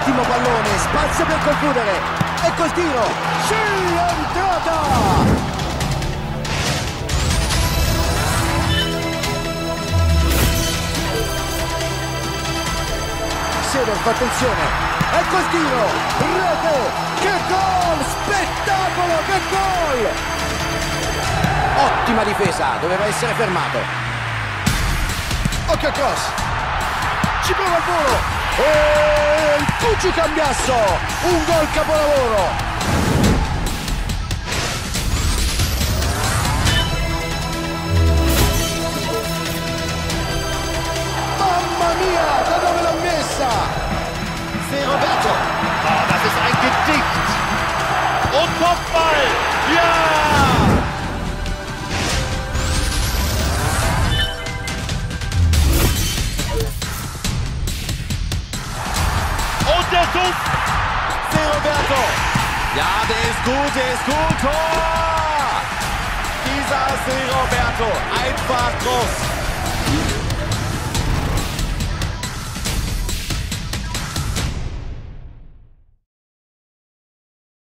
Ottimo pallone, spazio per concludere. Ecco il tiro. Sì, è entrata! Seedorf, attenzione, ecco il tiro, rete, che gol, spettacolo, che gol! Ottima difesa, doveva essere fermato. Occhio al cross, ci prova il volo, e il Pucci Cambiasso, un gol capolavoro. Mamma mia, da dove l'ha messa? Roberto. Oh, das ist ein Gedicht. Und Kopfball. Ja! Und der Schuss. Roberto. Ja, der ist gut, Tor! Dieser Roberto, einfach groß.